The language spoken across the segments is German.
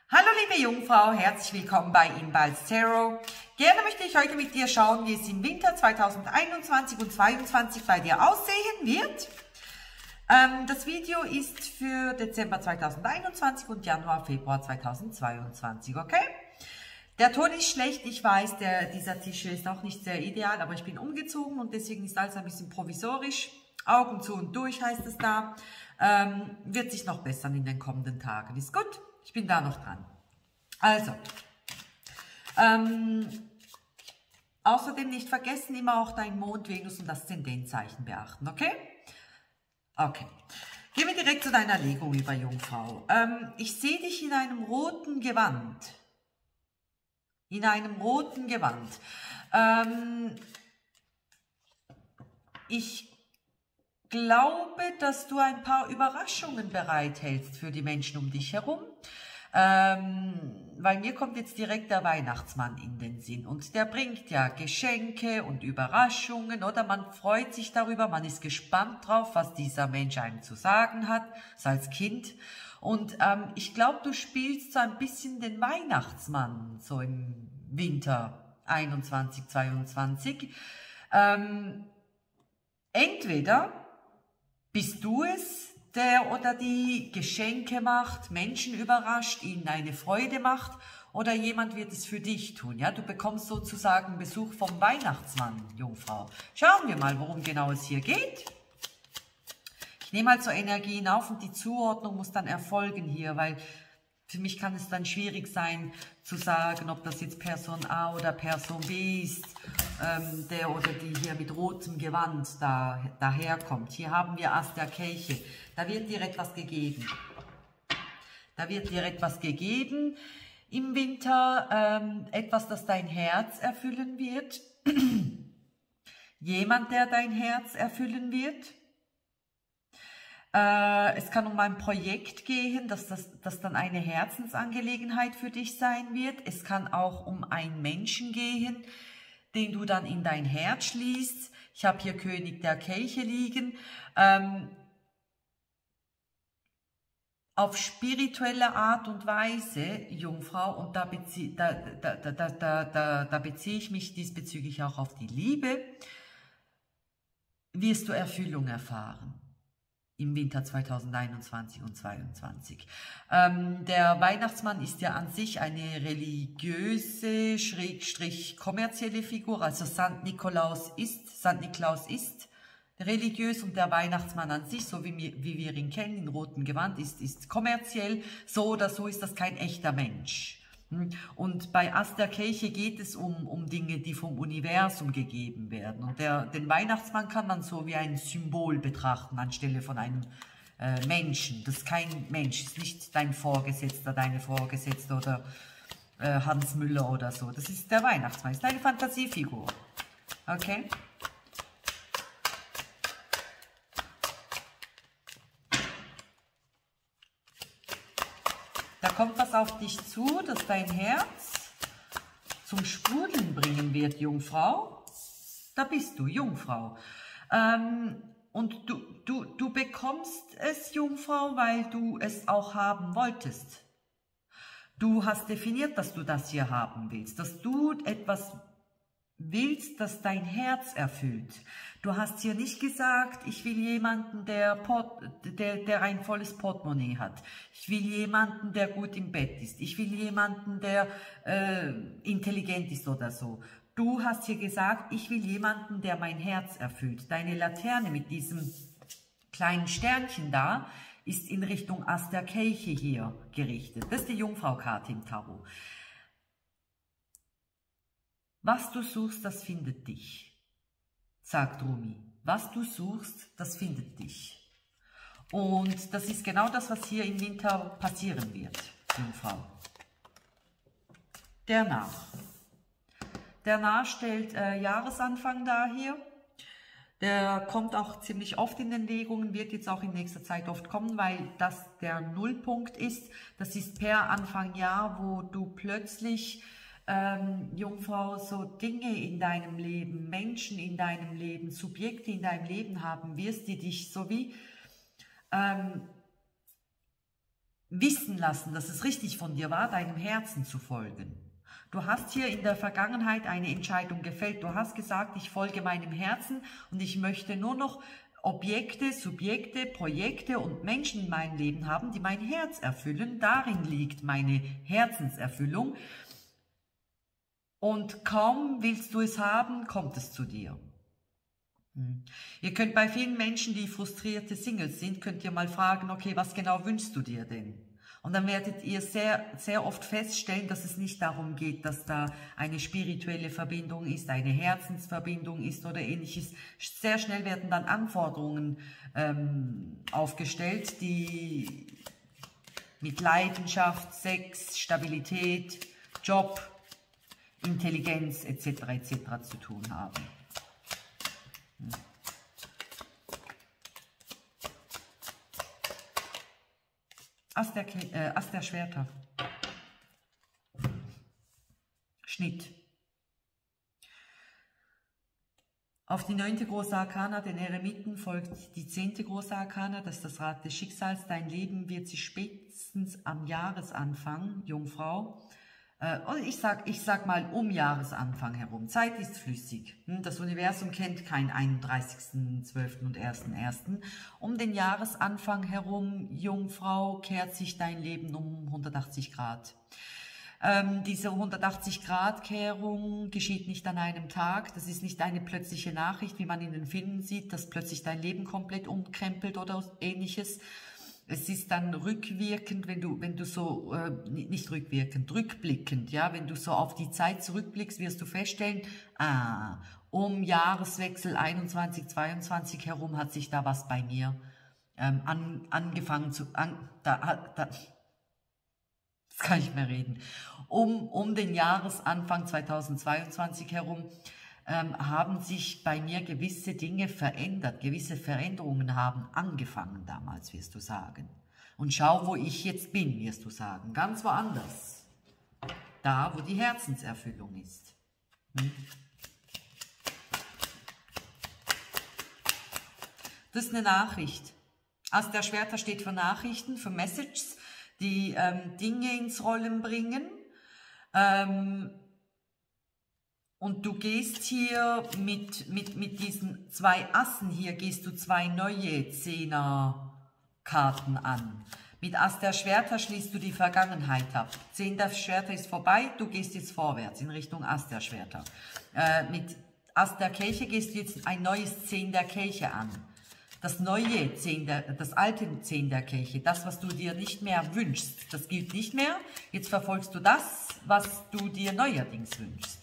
Hallo liebe Jungfrau, herzlich willkommen bei Inbalz Tarot. Gerne möchte ich heute mit dir schauen, wie es im Winter 2021 und 2022 bei dir aussehen wird. Das Video ist für Dezember 2021 und Januar, Februar 2022, okay? Der Ton ist schlecht, ich weiß, dieser Tisch ist auch nicht sehr ideal, aber ich bin umgezogen und deswegen ist alles ein bisschen provisorisch. Augen zu und durch heißt es da. Wird sich noch bessern in den kommenden Tagen. Ist gut? Ich bin da noch dran. Also, außerdem nicht vergessen, immer auch dein Mond, Venus und Aszendentzeichen beachten, okay? Okay. Gehen wir direkt zu deiner Legung über, Jungfrau. Ich sehe dich in einem roten Gewand. In einem roten Gewand. Ich glaube, dass du ein paar Überraschungen bereithältst für die Menschen um dich herum. Weil mir kommt jetzt direkt der Weihnachtsmann in den Sinn und der bringt ja Geschenke und Überraschungen, oder man freut sich darüber, man ist gespannt drauf, was dieser Mensch einem zu sagen hat, so als Kind. Und ich glaube, du spielst so ein bisschen den Weihnachtsmann, so im Winter 21, 22. Entweder bist du es, der oder die Geschenke macht, Menschen überrascht, ihnen eine Freude macht, oder jemand wird es für dich tun. Ja, du bekommst sozusagen Besuch vom Weihnachtsmann, Jungfrau. Schauen wir mal, worum genau es hier geht. Ich nehme halt so Energien auf und die Zuordnung muss dann erfolgen hier, weil für mich kann es dann schwierig sein zu sagen, ob das jetzt Person A oder Person B ist, der oder die hier mit rotem Gewand daherkommt. Hier haben wir Ass der Kelche. Da wird dir etwas gegeben. Da wird dir etwas gegeben im Winter, etwas, das dein Herz erfüllen wird. Jemand, der dein Herz erfüllen wird. Es kann um ein Projekt gehen, das dann eine Herzensangelegenheit für dich sein wird. Es kann auch um einen Menschen gehen, den du dann in dein Herz schließt. Ich habe hier König der Kelche liegen. Auf spirituelle Art und Weise, Jungfrau, und da beziehe ich mich diesbezüglich auch auf die Liebe, wirst du Erfüllung erfahren. Im Winter 2021 und 2022. Der Weihnachtsmann ist ja an sich eine religiöse, schrägstrich kommerzielle Figur. Also Sankt Nikolaus ist religiös und der Weihnachtsmann an sich, so wie wir ihn kennen, in rotem Gewand, ist kommerziell. So oder so ist das kein echter Mensch. Und bei Ass der Kelche geht es um Dinge, die vom Universum gegeben werden. Und den Weihnachtsmann kann man so wie ein Symbol betrachten, anstelle von einem Menschen. Das ist kein Mensch, ist nicht dein Vorgesetzter, deine Vorgesetzte oder Hans Müller oder so. Das ist der Weihnachtsmann, ist eine Fantasiefigur. Okay? Da kommt was auf dich zu, das dein Herz zum Sprudeln bringen wird, Jungfrau. Da bist du, Jungfrau. Und du bekommst es, Jungfrau, weil du es auch haben wolltest. Du hast definiert, dass du das hier haben willst, dass du etwas willst, das dein Herz erfüllt. Du hast hier nicht gesagt, ich will jemanden, der ein volles Portemonnaie hat. Ich will jemanden, der gut im Bett ist. Ich will jemanden, der intelligent ist oder so. Du hast hier gesagt, ich will jemanden, der mein Herz erfüllt. Deine Laterne mit diesem kleinen Sternchen da ist in Richtung Ass der Kelche hier gerichtet. Das ist die Jungfrau-Karte im Tarot. Was du suchst, das findet dich, sagt Rumi. Was du suchst, das findet dich. Und das ist genau das, was hier im Winter passieren wird, Jungfrau. Der Narr. Der Narr stellt Jahresanfang dar hier. Der kommt auch ziemlich oft in den Legungen, wird jetzt auch in nächster Zeit oft kommen, weil das der Nullpunkt ist. Das ist per Anfang Jahr, wo du plötzlich Jungfrau, so Dinge in deinem Leben, Menschen in deinem Leben, Subjekte in deinem Leben haben wirst, die dich so wie wissen lassen, dass es richtig von dir war, deinem Herzen zu folgen. Du hast hier in der Vergangenheit eine Entscheidung gefällt. Du hast gesagt, ich folge meinem Herzen und ich möchte nur noch Objekte, Subjekte, Projekte und Menschen in meinem Leben haben, die mein Herz erfüllen. Darin liegt meine Herzenserfüllung. Und kaum willst du es haben, kommt es zu dir. Ihr könnt bei vielen Menschen, die frustrierte Singles sind, könnt ihr mal fragen, okay, was genau wünschst du dir denn? Und dann werdet ihr sehr, sehr oft feststellen, dass es nicht darum geht, dass da eine spirituelle Verbindung ist, eine Herzensverbindung ist oder ähnliches. Sehr schnell werden dann Anforderungen aufgestellt, die mit Leidenschaft, Sex, Stabilität, Job, Intelligenz etc. zu tun haben. Ass der Schwerter. Schnitt. Auf die 9. große Arkana, den Eremiten, folgt die 10. große Arkana, das ist das Rad des Schicksals. Dein Leben wird sich spätestens am Jahresanfang, Jungfrau, und ich sag mal um Jahresanfang herum. Zeit ist flüssig. Das Universum kennt keinen 31.12. und 1.1. Um den Jahresanfang herum, Jungfrau, kehrt sich dein Leben um 180 Grad. Diese 180-Grad-Kehrung geschieht nicht an einem Tag. Das ist nicht eine plötzliche Nachricht, wie man in den Filmen sieht, dass plötzlich dein Leben komplett umkrempelt oder ähnliches. Es ist dann rückwirkend, wenn du so, nicht rückwirkend, rückblickend, ja, wenn du so auf die Zeit zurückblickst, wirst du feststellen, um Jahreswechsel 21/22 herum hat sich da was bei mir angefangen zu, jetzt kann ich mehr reden, um den Jahresanfang 2022 herum haben sich bei mir gewisse Dinge verändert, gewisse Veränderungen haben angefangen damals, wirst du sagen. Und schau, wo ich jetzt bin, wirst du sagen, ganz woanders. Da, wo die Herzenserfüllung ist. Das ist eine Nachricht. Ass der Schwerter steht für Nachrichten, für Messages, die Dinge ins Rollen bringen. Und du gehst hier mit diesen 2 Assen hier, gehst du 2 neue 10er-Karten an. Mit Ass der Schwerter schließt du die Vergangenheit ab. 10 der Schwerter ist vorbei, du gehst jetzt vorwärts in Richtung Ass der Schwerter. Mit Ass der Kelche gehst du jetzt ein neues 10 der Kelche an. Das neue das alte 10 der Kelche, das, was du dir nicht mehr wünschst, das gilt nicht mehr. Jetzt verfolgst du das, was du dir neuerdings wünschst.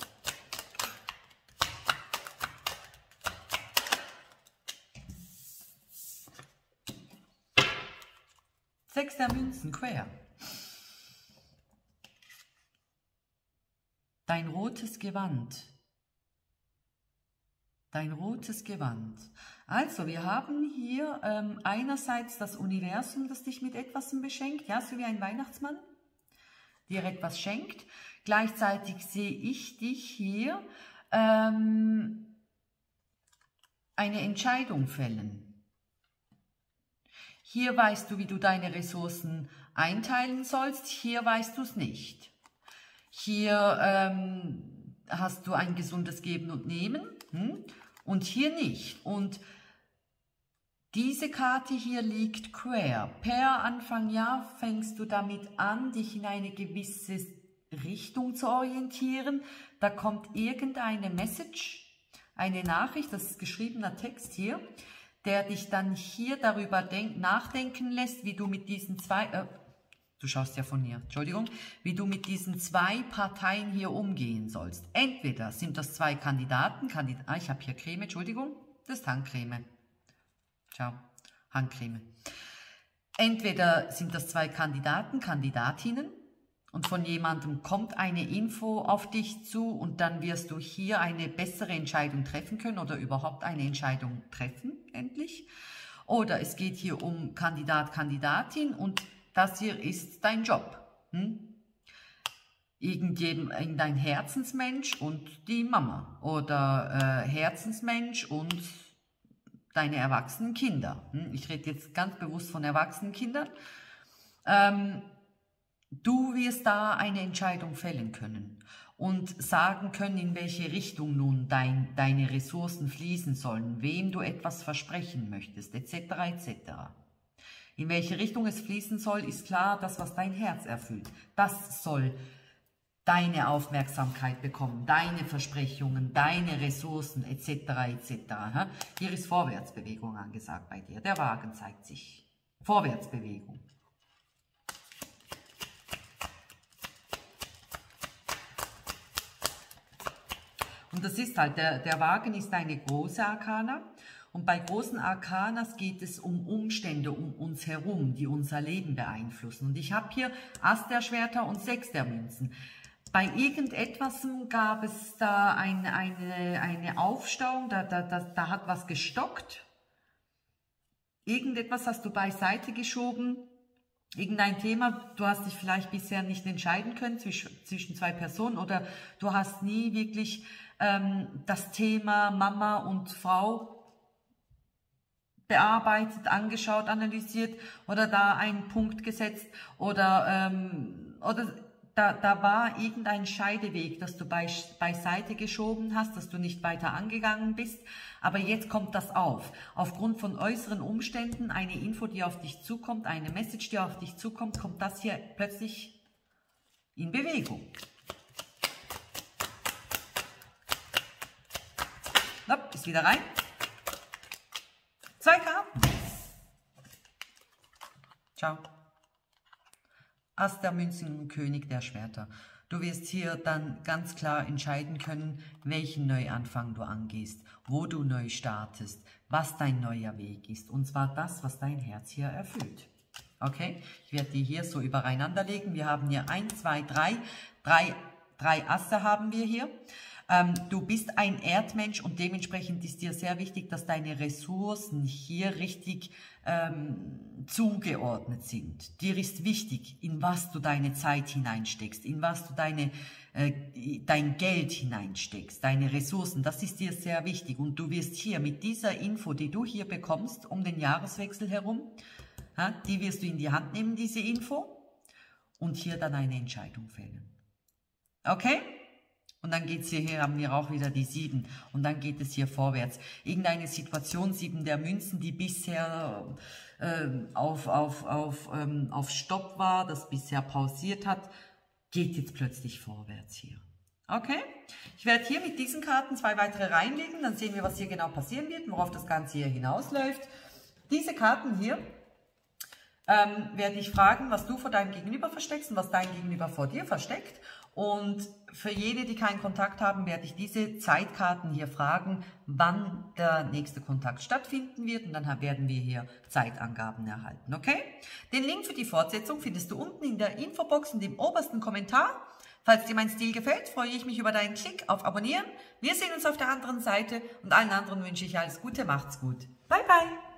Sechs der Münzen, quer. Dein rotes Gewand. Dein rotes Gewand. Also, wir haben hier einerseits das Universum, das dich mit etwas beschenkt, ja, so wie ein Weihnachtsmann, dir etwas schenkt. Gleichzeitig sehe ich dich hier eine Entscheidung fällen. Hier weißt du, wie du deine Ressourcen einteilen sollst, hier weißt du es nicht. Hier hast du ein gesundes Geben und Nehmen und hier nicht. Und diese Karte hier liegt quer. Per Anfang Jahr fängst du damit an, dich in eine gewisse Richtung zu orientieren. Da kommt irgendeine Message, eine Nachricht, das ist geschriebener Text hier, der dich dann hier darüber nachdenken lässt, wie du mit diesen 2, du schaust ja von hier, Entschuldigung, wie du mit diesen 2 Parteien hier umgehen sollst. Entweder sind das 2 Kandidaten, ich habe hier Creme, Entschuldigung, das ist Handcreme. Ciao, Handcreme. Entweder sind das 2 Kandidaten, Kandidatinnen, und von jemandem kommt eine Info auf dich zu und dann wirst du hier eine bessere Entscheidung treffen können oder überhaupt eine Entscheidung treffen, endlich. Oder es geht hier um Kandidat, Kandidatin und das hier ist dein Job. Irgendein Herzensmensch und die Mama oder Herzensmensch und deine erwachsenen Kinder. Ich rede jetzt ganz bewusst von erwachsenen Kindern. Du wirst da eine Entscheidung fällen können und sagen können, in welche Richtung nun deine Ressourcen fließen sollen, wem du etwas versprechen möchtest, etc. etc. In welche Richtung es fließen soll, ist klar, das, was dein Herz erfüllt. Das soll deine Aufmerksamkeit bekommen, deine Versprechungen, deine Ressourcen, etc. etc. Hier ist Vorwärtsbewegung angesagt bei dir. Der Wagen zeigt sich. Vorwärtsbewegung. Und das ist halt, der Wagen ist eine große Arkana. Und bei großen Arkanas geht es um Umstände um uns herum, die unser Leben beeinflussen. Und ich habe hier Ass der Schwerter und 6 der Münzen. Bei irgendetwas gab es da eine Aufstauung, da hat was gestockt. Irgendetwas hast du beiseite geschoben. Irgendein Thema, du hast dich vielleicht bisher nicht entscheiden können zwischen 2 Personen oder du hast nie wirklich das Thema Mama und Frau bearbeitet, angeschaut, analysiert oder da einen Punkt gesetzt oder da war irgendein Scheideweg, das du beiseite geschoben hast, dass du nicht weiter angegangen bist, aber jetzt kommt das auf. Aufgrund von äußeren Umständen, eine Info, die auf dich zukommt, eine Message, die auf dich zukommt, kommt das hier plötzlich in Bewegung. Hopp, ist wieder rein. 2 Karten. Ciao. Ass der Münzen und König der Schwerter. Du wirst hier dann ganz klar entscheiden können, welchen Neuanfang du angehst, wo du neu startest, was dein neuer Weg ist. Und zwar das, was dein Herz hier erfüllt. Okay? Ich werde die hier so übereinander legen. Wir haben hier 1, 2, 3. Drei Asse haben wir hier. Du bist ein Erdmensch und dementsprechend ist dir sehr wichtig, dass deine Ressourcen hier richtig zugeordnet sind. Dir ist wichtig, in was du deine Zeit hineinsteckst, in was du dein Geld hineinsteckst, deine Ressourcen. Das ist dir sehr wichtig und du wirst hier mit dieser Info, die du hier bekommst, um den Jahreswechsel herum, die wirst du in die Hand nehmen, diese Info, und hier dann eine Entscheidung fällen. Okay? Und dann geht es hier haben wir auch wieder die 7 und dann geht es hier vorwärts. Irgendeine Situation, 7 der Münzen, die bisher auf Stopp war, das bisher pausiert hat, geht jetzt plötzlich vorwärts hier. Okay? Ich werde hier mit diesen Karten 2 weitere reinlegen, dann sehen wir, was hier genau passieren wird, worauf das Ganze hier hinausläuft. Diese Karten hier werde ich fragen, was du vor deinem Gegenüber versteckst und was dein Gegenüber vor dir versteckt. Und für jene, die keinen Kontakt haben, werde ich diese Zeitkarten hier fragen, wann der nächste Kontakt stattfinden wird. Und dann werden wir hier Zeitangaben erhalten, okay? Den Link für die Fortsetzung findest du unten in der Infobox und im obersten Kommentar. Falls dir mein Stil gefällt, freue ich mich über deinen Klick auf Abonnieren. Wir sehen uns auf der anderen Seite und allen anderen wünsche ich alles Gute, macht's gut. Bye, bye!